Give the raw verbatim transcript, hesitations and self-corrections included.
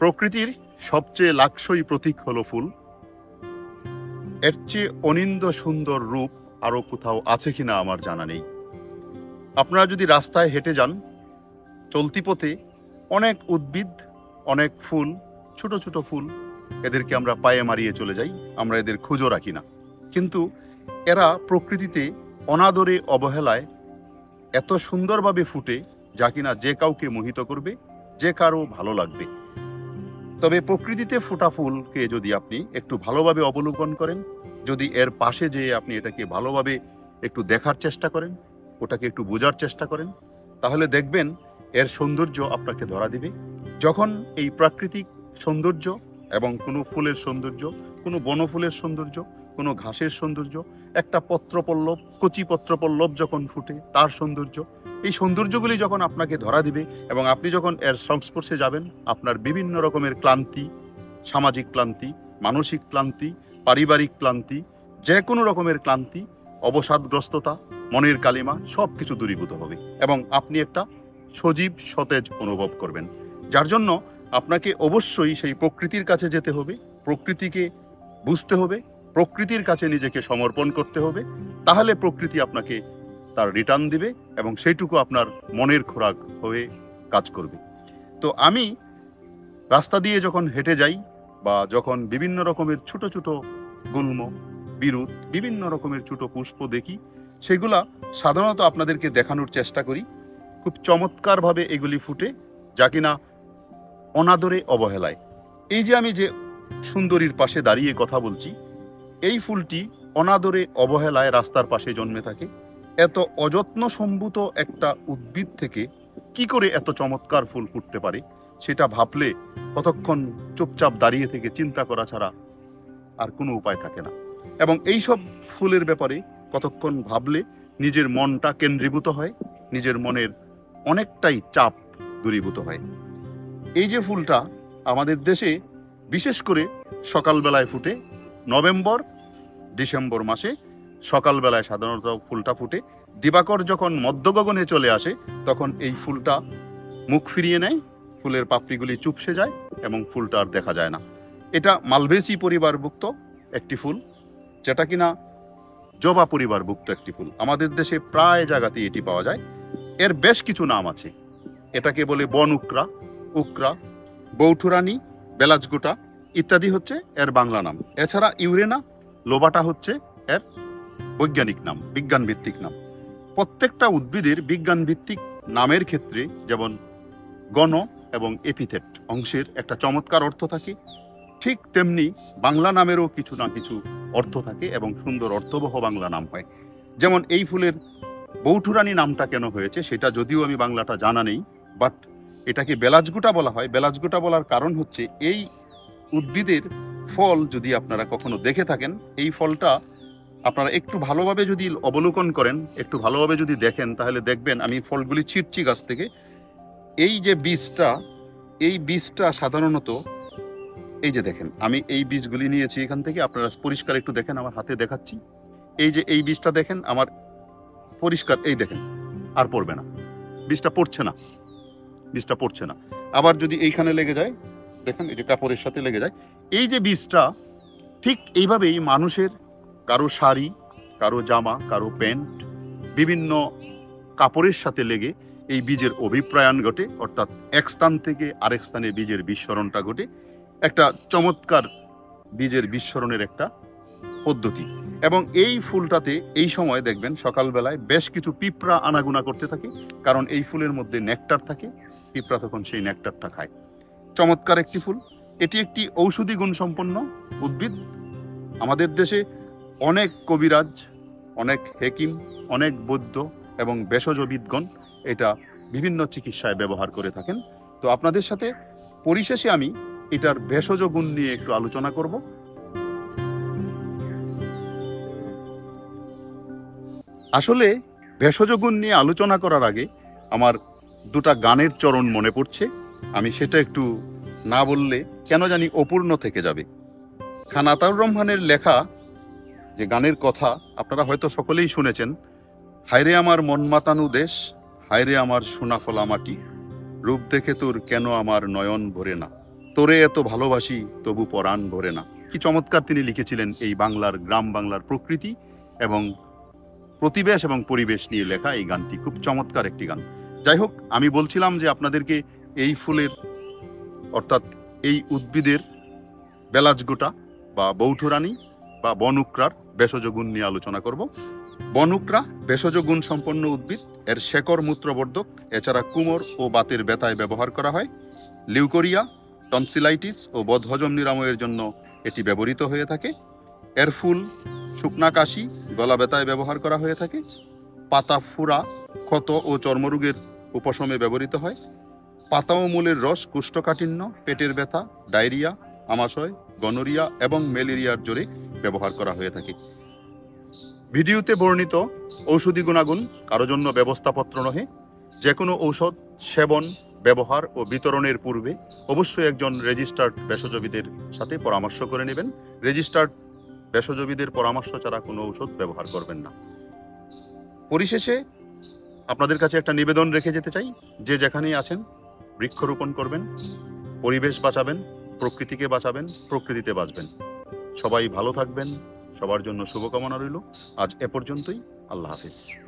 প্রকৃতির সবচেয়ে লাকসই প্রতীক হলো ফুল। এর চেয়ে অনিন্দ সুন্দর রূপ আরো কোথাও আছে কিনা আমার জানা নেই। আপনারা যদি রাস্তায় হেঁটে যান, চলতি পথে অনেক উদ্ভিদ, অনেক ফুল, ছোট ছোট ফুল, এদেরকে আমরা পায়ে মারিয়ে চলে যাই, আমরা এদের খুঁজো রাখি না। কিন্তু এরা প্রকৃতিতে অনাদরে অবহেলায় এত সুন্দরভাবে ফুটে যা কিনা যে কাউকে মোহিত করবে, যে কারো ভালো লাগবে। তবে প্রকৃতিতে ফোটা ফুলকে যদি আপনি একটু ভালোভাবে অবলোকন করেন, যদি এর পাশে যেয়ে আপনি এটাকে ভালোভাবে একটু দেখার চেষ্টা করেন, ওটাকে একটু বোঝার চেষ্টা করেন, তাহলে দেখবেন এর সৌন্দর্য আপনাকে ধরা দিবে। যখন এই প্রাকৃতিক সৌন্দর্য এবং কোনো ফুলের সৌন্দর্য, কোনো বনফুলের সৌন্দর্য, কোনো ঘাসের সৌন্দর্য, একটা পত্রপল্লব, কচি পত্রপল্লব যখন ফুটে তার সৌন্দর্য, এই সৌন্দর্যগুলি যখন আপনাকে ধরা দিবে এবং আপনি যখন এর সংস্পর্শে যাবেন, আপনার বিভিন্ন রকমের ক্লান্তি, সামাজিক ক্লান্তি, মানসিক ক্লান্তি, পারিবারিক ক্লান্তি, যে কোনো রকমের ক্লান্তি, অবসাদগ্রস্ততা, মনের কালিমা সব কিছু দূরীভূত হবে এবং আপনি একটা সজীব সতেজ অনুভব করবেন। যার জন্য আপনাকে অবশ্যই সেই প্রকৃতির কাছে যেতে হবে, প্রকৃতিকে বুঝতে হবে, প্রকৃতির কাছে নিজেকে সমর্পণ করতে হবে। তাহলে প্রকৃতি আপনাকে তার রিটার্ন দিবে এবং সেইটুকু আপনার মনের খোরাক হয়ে কাজ করবে। তো আমি রাস্তা দিয়ে যখন হেঁটে যাই বা যখন বিভিন্ন রকমের ছোট ছোট গুল্ম, বিরুৎ, বিভিন্ন রকমের ছোট পুষ্প দেখি, সেগুলা সাধারণত আপনাদেরকে দেখানোর চেষ্টা করি। খুব চমৎকারভাবে এগুলি ফুটে যা কিনা অনাদরে অবহেলায়। এই যে আমি যে সুন্দরীর পাশে দাঁড়িয়ে কথা বলছি, এই ফুলটি অনাদরে অবহেলায় রাস্তার পাশে জন্মে থাকে। এত অযত্ন সম্ভূত একটা উদ্ভিদ থেকে কি করে এত চমৎকার ফুল ফুটতে পারে, সেটা ভাবলে কতক্ষণ চুপচাপ দাঁড়িয়ে থেকে চিন্তা করা ছাড়া আর কোনো উপায় থাকে না। এবং এই সব ফুলের ব্যাপারে কতক্ষণ ভাবলে নিজের মনটা কেন্দ্রীভূত হয়, নিজের মনের অনেকটাই চাপ দূরীভূত হয়। এই যে ফুলটা আমাদের দেশে বিশেষ করে সকালবেলায় ফুটে, নভেম্বর ডিসেম্বর মাসে সকালবেলায় সাধারণত ফুলটা ফুটে। দিবাকর যখন মধ্য গগনে চলে আসে তখন এই ফুলটা মুখ ফিরিয়ে নেয়, ফুলের পাপড়িগুলি চুপসে যায় এবং ফুলটা আর দেখা যায় না। এটা মালভেসি পরিবারভুক্ত একটি ফুল, যেটা কিনা জবা পরিবারভুক্ত একটি ফুল। আমাদের দেশে প্রায় জায়গাতেই এটি পাওয়া যায়। এর বেশ কিছু নাম আছে। এটাকে বলে বন উকরা, উকরা, বৌঠুরানি, বেলাজগোটা ইত্যাদি হচ্ছে এর বাংলা নাম। এছাড়া ইউরেনা, লোবাটা হচ্ছে এর বৈজ্ঞানিক নাম, বিজ্ঞান ভিত্তিক নাম। প্রত্যেকটা উদ্ভিদের বিজ্ঞান ভিত্তিক নামের ক্ষেত্রে যেমন গণ এবং এপিথেট অংশের একটা চমৎকার অর্থ থাকে, ঠিক তেমনি বাংলা নামেরও কিছু না কিছু অর্থ থাকে এবং সুন্দর অর্থবহ বাংলা নাম হয়। যেমন এই ফুলের বৌঠুরানি নামটা কেন হয়েছে সেটা যদিও আমি বাংলাটা জানা নেই, বাট এটাকে বেলাজগোটা বলা হয়। বেলাজগোটা বলার কারণ হচ্ছে এই উদ্ভিদের ফল যদি আপনারা কখনো দেখে থাকেন, এই ফলটা আপনারা একটু ভালোভাবে যদি অবলোকন করেন, একটু ভালোভাবে যদি দেখেন, তাহলে দেখবেন আমি ফলগুলি ছিঁড়ছি গাছ থেকে। এই যে বীজটা, এই বীজটা সাধারণত এই যে দেখেন, আমি এই বীজগুলি নিয়েছি এখান থেকে, আপনারা পরিষ্কার একটু দেখেন, আমার হাতে দেখাচ্ছি। এই যে এই বীজটা দেখেন, আমার পরিষ্কার, এই দেখেন আর পড়বে না, বীজটা পড়ছে না, বীজটা পড়ছে না। আবার যদি এইখানে লেগে যায়, দেখেন এই যে কাপড়ের সাথে লেগে যায়, এই যে বীজটা ঠিক এইভাবেই মানুষের কারো শাড়ি, কারো জামা, কারো প্যান্ট, বিভিন্ন কাপড়ের সাথে লেগে এই বীজের অভিপ্রায়ণ ঘটে, অর্থাৎ এক স্থান থেকে আরেক স্থানে বীজের বিস্মরণটা ঘটে। একটা চমৎকার বীজের বিস্মরণের একটা পদ্ধতি। এবং এই ফুলটাতে এই সময় দেখবেন সকালবেলায় বেশ কিছু পিঁপড়া আনাগুনা করতে থাকে, কারণ এই ফুলের মধ্যে নেকটার থাকে, পিঁপড়া তখন সেই নেকটারটা খায়। চমৎকার একটি ফুল। এটি একটি ঔষধি গুণ সম্পন্ন উদ্ভিদ। আমাদের দেশে অনেক কবিরাজ, অনেক হেকিম, অনেক বৈদ্য এবং ভেষজবিদগণ এটা বিভিন্ন চিকিৎসায় ব্যবহার করে থাকেন। তো আপনাদের সাথে পরিশেষে আমি এটার ভেষজ গুণ নিয়ে একটু আলোচনা করব। আসলে ভেষজ গুণ নিয়ে আলোচনা করার আগে আমার দুটা গানের চরণ মনে পড়ছে, আমি সেটা একটু না বললে কেন জানি অপূর্ণ থেকে যাবে। খান আতাউর রহমানের লেখা যে গানের কথা আপনারা হয়তো সকলেই শুনেছেন, হায়রে আমার মন মাতানু দেশ, হায়রে আমার সোনাফলা মাটি, রূপ দেখে তোর কেন আমার নয়ন ভরে না। তোরে এত ভালোবাসি তবু পরাণ ভরে না। কি চমৎকার তিনি লিখেছিলেন এই বাংলার, গ্রাম বাংলার প্রকৃতি এবং প্রতিবেশ এবং পরিবেশ নিয়ে লেখা এই গানটি। খুব চমৎকার একটি গান। যাই হোক, আমি বলছিলাম যে আপনাদেরকে এই ফুলের অর্থাৎ এই উদ্ভিদের বেলাজগোটা বা বৌঠরানী বা বনুকরার ভেষজ গুণ নিয়ে আলোচনা করব। বনুকরা ভেষজ গুণ সম্পন্ন উদ্ভিদ। এর শেকড় মূত্রবর্ধক, এছাড়া কুমোর ও বাতের ব্যথায় ব্যবহার করা হয়। লিউকোরিয়া, টনসিলাইটিস ও বদহজম নিরাময়ের জন্য এটি ব্যবহৃত হয়ে থাকে। এর ফুল শুকনা কাশি, গলা ব্যথায় ব্যবহার করা হয়ে থাকে। পাতা ফুরা, ক্ষত ও চর্মরোগের উপশমে ব্যবহৃত হয়। পাতা ও মূলের রস কোষ্ঠকাঠিন্য, পেটের ব্যথা, ডায়রিয়া, আমাশয়, গনোরিয়া এবং ম্যালেরিয়ার জোরে ব্যবহার করা হয়ে থাকে। ভিডিওতে বর্ণিত ঔষধি গুণাগুণ কারো জন্য ব্যবস্থাপত্র নহে। যে কোনো ঔষধ সেবন, ব্যবহার ও বিতরণের পূর্বে অবশ্যই একজন রেজিস্টার্ড ভেষজবিদের সাথে পরামর্শ করে নেবেন। রেজিস্টার্ড ভেষজবিদের পরামর্শ ছাড়া কোনো ঔষধ ব্যবহার করবেন না। পরিশেষে আপনাদের কাছে একটা নিবেদন রেখে যেতে চাই, যে যেখানেই আছেন বৃক্ষরোপণ করবেন, পরিবেশ বাঁচাবেন, প্রকৃতিকে বাঁচাবেন, প্রকৃতিতে বাঁচবেন। সবাই ভালো থাকবেন, সবার জন্য শুভকামনা রইল। আজ এ পর্যন্তই। আল্লাহ হাফিজ।